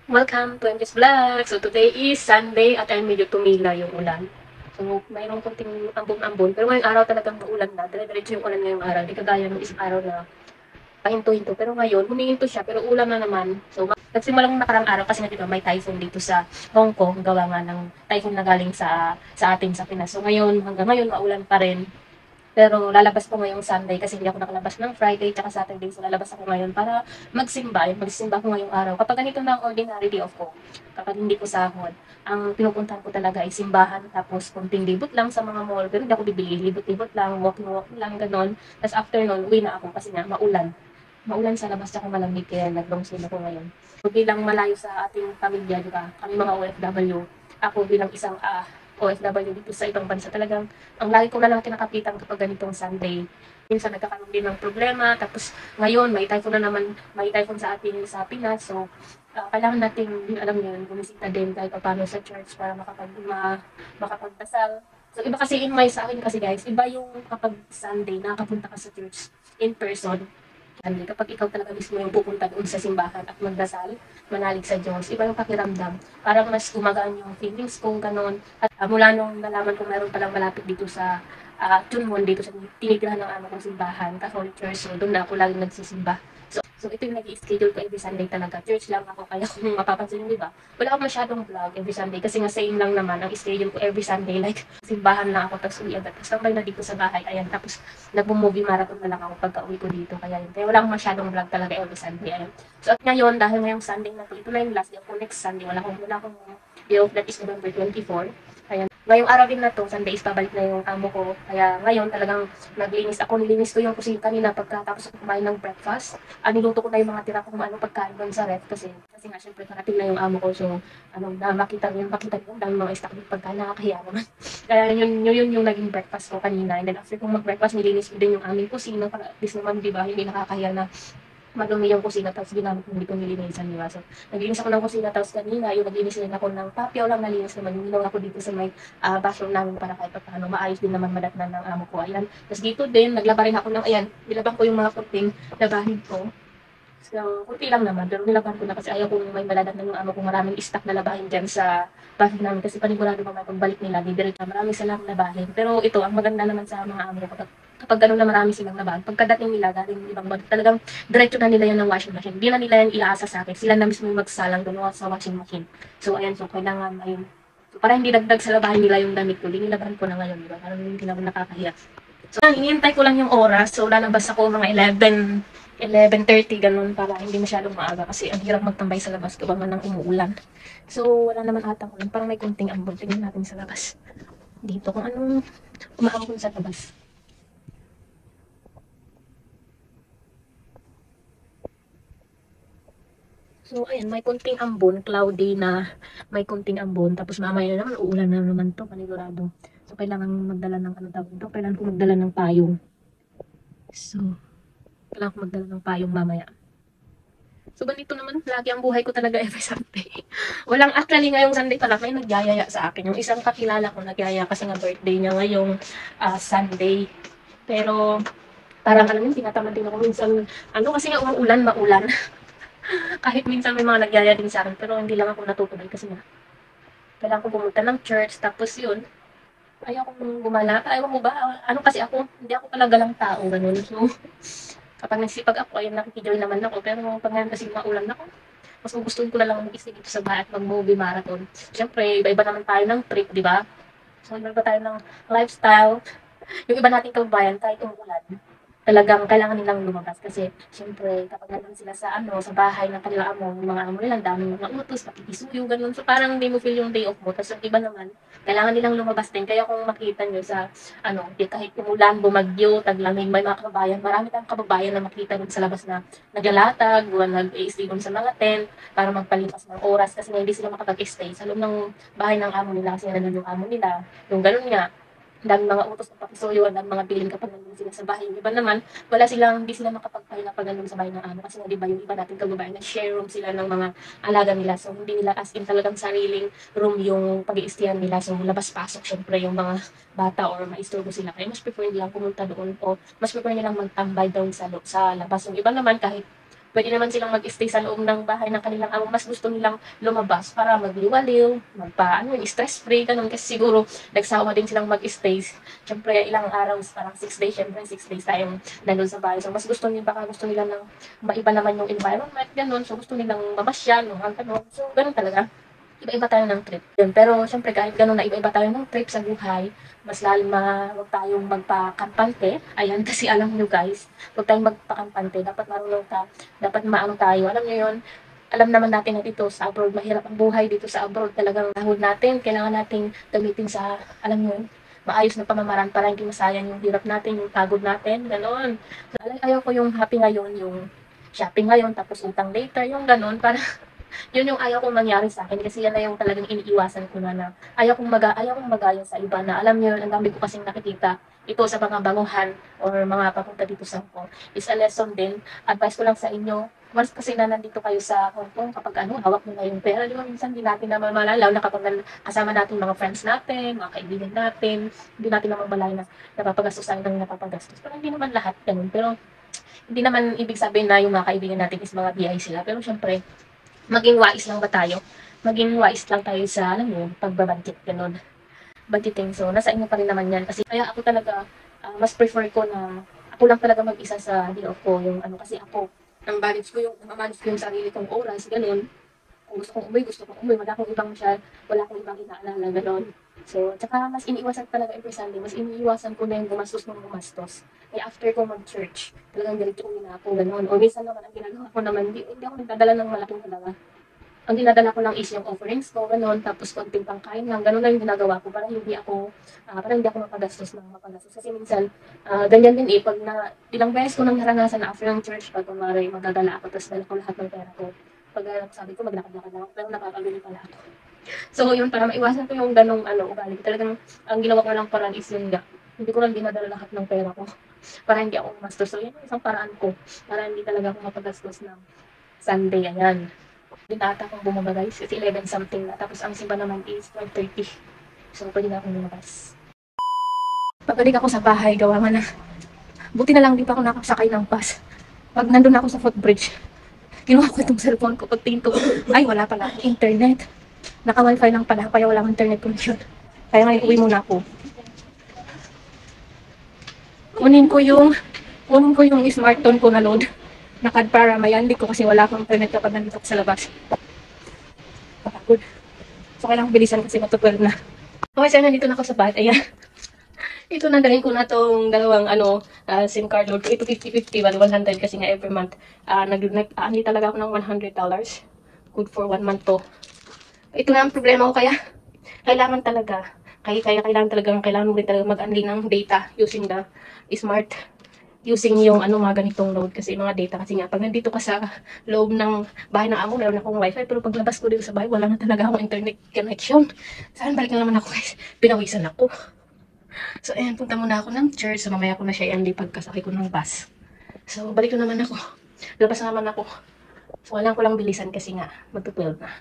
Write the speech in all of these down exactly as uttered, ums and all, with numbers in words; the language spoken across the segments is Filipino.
Welcome to M J's Vlog! So today is Sunday at ay medyo tumila yung ulan. So mayroong konting ambon-ambon. Pero ngayong araw talagang maulan na. Dire-diretso yung ulan ngayong araw. Di kagaya ng isang araw na pahinto-hinto. Pero ngayon, humihinto siya. Pero ulan na naman. So nagsimulang nakarang araw kasi nga diba may typhoon dito sa Hong Kong. Gawa nga ng typhoon na galing sa, sa atin sa Pinas. So ngayon, hanggang ngayon, maulan pa rin. Pero lalabas ko ngayong Sunday kasi hindi ako nakalabas ng Friday tsaka Saturday. So lalabas ako ngayon para magsimba. Yung magsimba ko ngayong araw. Kapag ganito na ang ordinary day off ko, kapag hindi ko sahod, ang pinupuntahan ko talaga ay simbahan. Tapos konting libot lang sa mga mall. Pero hindi ako bibili. Libot-libot lang, walking-walking lang, ganon. Tapos after nun, uwi na ako kasi nga maulan. Maulan sa labas tsaka malamig kaya nag-long sleeve ako ngayon. So, bilang malayo sa ating pamilya, di ba? Kami mga O F W, ako bilang isang ah, O F W dito sa ibang bansa, talagang ang lagi ko na lang kinakapitan kapag ganitong Sunday. Minsan nagkakaroon din ng problema, tapos ngayon may typhoon na naman, may typhoon sa atin sa Pinas, so uh, kailangan nating, alam niyo yun, bumisita din kahit paano sa church para makapag, ma, makapagdasal. So iba kasi in my, sa akin kasi guys, iba yung kapag Sunday, nakakapunta ka sa church in person. Sunday, kapag ikaw talaga mismo yung pupunta doon sa simbahan at magdasal, manalig sa Diyos, iba yung pakiramdam. Parang mas gumagaan yung feelings ko, ganon. At uh, mula nung nalaman ko meron palang malapit dito sa uh, Chunwon, dito sa tinitirahan ng amo kong simbahan, Catholic Church, so doon na ako laging nagsisimba. So, so ito yung nag-i-schedule ko every Sunday talaga. Church lang ako, kaya kung mapapansin nyo, di ba? Wala akong masyadong vlog every Sunday kasi nga same lang naman ang schedule ko every Sunday. Like, simbahan lang ako, tapos uwi agad. Tapos tambay na dito sa bahay, ayan. Tapos, nagmo-movie marathon na lang ako pagka uwi ko dito. Kaya yun. Kaya wala akong masyadong vlog talaga every Sunday. Ayan. So, at ngayon, dahil ngayong Sunday na to, ito na yung last day ako next Sunday. Wala akong, wala akong day off, that is November twenty-four. Ayan. Ngayong araw din na to, Sunday is pabalik na yung amo ko. Kaya ngayon talagang naglinis ako. Nilinis ko yung kusina kanina pagkatapos ako kumain ng breakfast. Ah, niluto ko na yung mga tira kung ano pagkain doon sa ref kasi kasi nga syempre karating na yung amo ko. So, ano, na makita niyo, makita niyo dahil mga stock ng pagkain, nakakahiya naman. Kaya yun, yun, yun yung naging breakfast ko kanina. And then after kong mag-breakfast, nilinis ko din yung aming kusina para at least naman, di ba, hindi nakakahiya na madumi yung kusina tapos ginamit ko hindi ko nilinisan, di ba? So, naglinis ako ng kusina tapos kanina, yung naglinis din ako ng papyaw lang nalinis naman. Yung ginawa ko dito sa may uh, bathroom namin para kahit paano maayos din naman madatnan ng amo ko. Ayan. Tapos dito din, naglaba rin ako ng, ayan, nilabang ko yung mga kunting labahin ko. So, kunti lang naman, pero nilaban ko na kasi ayaw kong may maladat na yung amo kong maraming stock na labahin dyan sa bahay namin kasi panigurado pa may pagbalik nila, di diretso maraming silang labahin. Pero ito, ang maganda naman sa mga amo ko, kapag, kapag gano'n na marami silang labahin, pagkadating nila, galing ibang bag, talagang diretso na nila yan ng washing machine. Di na nila yan iaasa sa akin, sila na mismo yung magsalang doon sa washing machine. So, ayan, so kailangan, ayun. So, para hindi dagdag sa labahin nila yung damit ko, linilaban ko na ngayon, di ba? Parang hindi naman nakakahiya. So, hinihintay ko lang yung oras. So, lalabas ako mga eleven, eleven thirty, ganun, para hindi masyadong maaga. Kasi ang hirap magtambay sa labas kapag man nang umuulan. So, wala naman atang ulan. Parang may kunting ambon. Tingnan natin sa labas. Dito, kung anong umaambon sa labas. So, ayan, may kunting ambon, cloudy na may kunting ambon. Tapos mamaya na naman, uulan na naman to, panigurado. So, kailangan magdala ng, ano tawag ito, kailangan ko magdala ng payong. So, kailangan ko magdala ng payong mamaya. So, ganito naman, lagi ang buhay ko talaga every Sunday. Walang, actually, ngayong Sunday pala, may nagyayaya sa akin. Yung isang kakilala ko nagyaya kasi nga birthday niya ngayong uh, Sunday. Pero, parang alam yun, tinatamad din ako minsan, ano, kasi nga umuulan, maulan. Kahit minsan may mga nagyaya din sa akin, pero hindi lang ako natutuloy kasi nga, kailangan ko pumunta ng church, tapos yun, ayaw kong gumala. Ayaw mo ba? Ano kasi ako, hindi ako talaga lang tao, ganun. So, kapag nagsipag ako, ayun, nakikijoy naman ako. Pero pag ngayon kasi maulan ako, mas gusto ko na lang mag-isip dito sa bahay at mag-movie marathon. Siyempre, iba-iba naman tayo ng trip, di ba? So, iba-iba tayo ng lifestyle. Yung iba nating kababayan, kahit umulan, talagang kailangan nilang lumabas kasi syempre kapag nandun sila sa ano sa bahay ng kanilang amo, yung mga amo nila, daming mga utos, pakikisuyo, ganun. So parang hindi mo feel yung day off mo. Tapos yung iba naman, kailangan nilang lumabas din. Kaya kung makita nyo sa ano, di kahit umulan, bumagyo, taglamig, may mga kababayan, marami tayong kababayan na makita dun sa labas na naglalatag, nag-i-stay dun sa mga tent para magpalipas ng oras kasi hindi sila makapag-stay sa loob ng bahay ng amo nila kasi nandun yung amo nila. Yung ganun nga, dami mga utos ng pakisuyo, dami mga bilin kapag nandun sila sa bahay. Yung iba naman, wala silang, hindi sila makapagpahinga pag nandun sa bahay ng amo. Kasi nga, di ba, yung iba natin kababayan, nag-share room sila ng mga alaga nila. So, hindi nila as in talagang sariling room yung pag-iistihan nila. So, labas-pasok, syempre, yung mga bata or maisturbo sila. Kaya mas prefer nilang pumunta doon o mas prefer nilang magtambay doon sa, sa labas. Yung iba naman, kahit Pwede naman silang mag-stay sa loob ng bahay ng kanilang amo. Mas gusto nilang lumabas para magliwaliw, magpa, ano, stress-free, ganun. Kasi siguro, nagsawa din silang mag-stay. Siyempre, ilang araw, parang six days, siyempre, six days tayong nandun sa bahay. So, mas gusto nila, baka gusto nila ng maiba naman yung environment, ganun. So, gusto nilang mamasyal, mga ganun. So, ganun talaga. Iba-iba tayo ng trip. Yun. Pero, syempre, kahit ganun na iba-iba tayo ng trip sa buhay, mas lalo ma huwag tayong magpakampante. Ayan, kasi alam nyo guys, huwag tayong magpakampante. Dapat marunong ka, dapat maano tayo. Alam nyo yun, alam naman natin na dito sa abroad, mahirap ang buhay dito sa abroad. Talagang nahod natin, kailangan nating gamitin sa, alam nyo yun, maayos na pamamaraan para hindi masayang yung hirap natin, yung pagod natin, gano'n. So, ayaw ko yung happy ngayon, yung shopping ngayon, tapos utang later, yung gano'n, para yun yung ayaw kong mangyari sa akin kasi yan na yung talagang iniiwasan ko na na ayaw kong maga ayaw kong magaya sa iba na alam niyo ang dami ko kasing nakikita ito sa mga banguhan or mga papunta dito sa Hong Kong is a lesson din. Advice ko lang sa inyo, once kasi na nandito kayo sa Hong Kong, kapag ano, hawak mo na yung pera, di ba minsan hindi natin naman malalaw na kapag kasama natin mga friends natin, mga kaibigan natin, hindi natin naman malay na napapagastos tayo ng napapagastos. Pero hindi naman lahat ganun. Pero hindi naman ibig sabihin na yung mga kaibigan natin is mga B I sila. Pero syempre, maging wais lang ba tayo? Maging wais lang tayo sa, alam mo, pagbabudget, ganun. Budgeting. So, nasa inyo pa rin naman yan. Kasi, kaya ako talaga, uh, mas prefer ko na, ako lang talaga mag-isa sa day off ko. Yung, ano, kasi ako, ang manage ko yung, ang manage ko yung sarili kong oras, ganun. Kung gusto kong umuwi, gusto kong umuwi. Wala akong ibang siya, wala akong ibang inaalala, ganun. So, tsaka mas iniiwasan talaga every Sunday. Mas iniiwasan ko na yung gumastos ng gumastos. Kaya after ko mag-church, talagang diretso uwi na ako, gano'n. O minsan naman, ang ginagawa ko naman, hindi, hindi ako nagdadala ng malaking dalawa. Ang dinadala ko lang is yung offerings ko, gano'n, tapos konting pangkain lang, gano'n lang yung ginagawa ko para hindi ako, uh, para hindi ako mapagastos ng mapagastos. Kasi minsan, uh, ganyan din eh, pag na, ilang beses ko nang naranasan na after ng church, pag kumari, magdadala ako, tapos dala ko lahat ng pera ko. Pag uh, sabi ko, maglakad-lakad lang ako, pero napapabili pala ako. So, yun, para maiwasan ko yung ganong ano, ugali. Talagang, ang ginawa ko lang parang is yun nga. Hindi ko lang dinadala lahat ng pera ko. Para hindi ako mastos. So, yun yung isang paraan ko. Para hindi talaga ako mapagastos ng Sunday. Ayan. Hindi na ata akong bumaba guys. It's eleven something na. Tapos, ang simba naman is twelve thirty. So, pwede na akong lumabas. Pabalik ako sa bahay, gawa nga na. Buti na lang di pa ako nakasakay ng bus. Pag nandun ako sa footbridge, kinuha ko itong cellphone ko. Pag tinto ko, ay wala pala internet. Naka-wifi lang pala, kaya walang internet connection. Kaya ngayon, uwi muna ako. Kunin ko yung, kunin ko yung smartphone ko na load. Nakad para mayandi ko kasi wala akong internet kapag nandito ko sa labas. Kapagod. So, kailangan bilisan kasi matutwelve na. Okay, so nandito na ako sa bahay. Ayan. Ito na, dalhin ko na tong dalawang ano, uh, SIM card load. Ito fifty fifty, bali one hundred kasi nga every month. Uh, nag, nag, uh, talaga ako ng one hundred dollars. Good for one month to. Ito na ang problema ko, kaya kailangan talaga, kaya, kaya kailangan talaga, kailangan mo rin talaga mag-unli ng data using the smart, using yung ano mga ganitong load kasi mga data kasi nga, pag nandito ka sa loob ng bahay ng amo, meron akong wifi, pero paglabas ko dito sa bahay, wala na talaga akong internet connection. Saan balik na naman ako guys, pinawisan ako. So ayan, punta muna ako ng church, so mamaya ko na siya i-unli pagkasakay ko ng bus. So balik na naman ako, labas na naman ako. So kailangan ko lang bilisan kasi nga, magto-twelve na.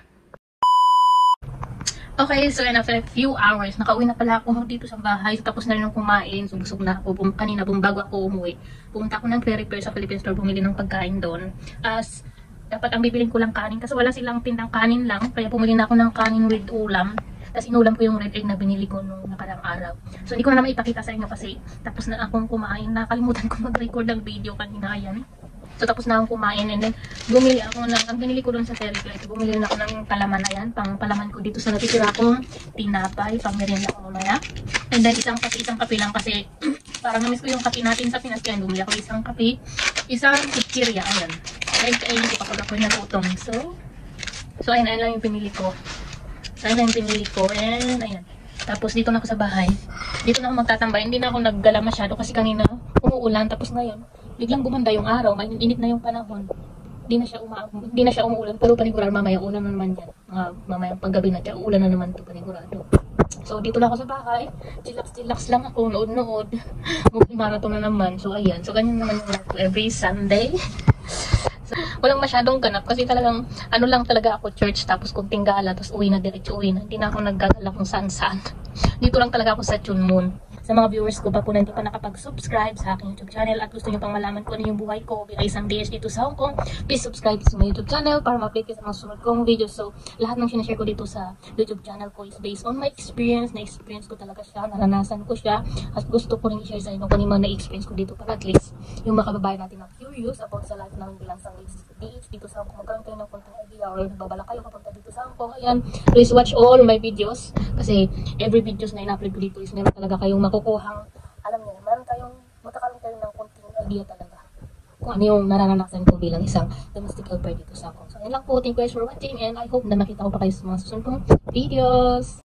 Okay, so and after a few hours, nakauwi na pala ako dito sa bahay. So, tapos na rin ako kumain. So, busog na ako. Bum kanina, bum bago ako umuwi. Pumunta ako ng pre-repair sa Philippine Store, bumili ng pagkain doon. As, dapat ang bibilin ko lang kanin. Kasi wala silang tindang kanin lang. Kaya pumili na ako ng kanin with ulam. Tapos inulam ko yung red egg na binili ko nung nakarang araw. So, hindi ko na naman ipakita sa inyo kasi tapos na akong kumain. Nakalimutan ko mag-record ng video kanina. Ayan. So, tapos na akong kumain and then bumili ako ng, ang binili ko doon sa Ferry-Clay, bumili na ako ng palaman na yan, pang palaman ko dito sa natitira akong tinapay, pang merienda ko mamaya. And then isang kape, isang kape lang kasi parang namiss ko yung kape natin sa Pinas, kaya bumili ako isang kape, isang chichirya, ayan. Kaya kainin ko kapag ako nagutom. So, so ayan, ayan lang yung pinili ko. So, ayan lang yung pinili ko and ayan. Tapos dito na ako sa bahay. Dito na ako magtatambay. Hindi na ako naggala masyado kasi kanina umuulan. Tapos ngayon, biglang gumanda yung araw. Ngayon, init na yung panahon. Hindi na siya uma hindi na siya umuulan. Pero panigurado mamaya ulan na naman yan. Mga mamayang paggabi na dyan, ulan na naman ito panigurado. So dito na ako sa bahay. Chillax-chillax lang ako. Nood-nood. Marathon na naman. So ayan. So ganyan naman yung life ko every Sunday. So, walang masyadong ganap kasi talagang ano lang talaga ako, church tapos kunting gala tapos uwi na, diretso uwi na. Hindi na ako naggagala kung saan saan. Dito lang talaga ako sa Chunmun. sa mga viewers ko pa po na hindi pa nakapag-subscribe sa aking YouTube channel at gusto nyo pang malaman kung ano yung buhay ko bilang isang D H dito sa Hong Kong, please subscribe sa my YouTube channel para ma-update kayo sa mga sunod kong videos. So, lahat ng sinashare ko dito sa YouTube channel ko is based on my experience. Na-experience ko talaga siya, naranasan ko siya, at gusto ko rin i-share sa inyo kung ano yung na-experience ko dito para at least yung mga kababayan natin na curious about sa life namin bilang isang D H dito sa Hong Kong, magkaroon kayo ng konting idea or nagbabala kayo papunta dito sa Hong Kong. Ayan, please watch all my videos kasi every videos na in-upload ko dito is meron talaga kayong makukuhang, alam niyo, meron kayong, magkakaroon kayo ng konting idea talaga kung ano yung nararanasan ko bilang isang domestic helper dito sa Hong Kong. So, ayan lang po. Thank you guys for watching and I hope na makita ko pa kayo sa mga susunod kong videos.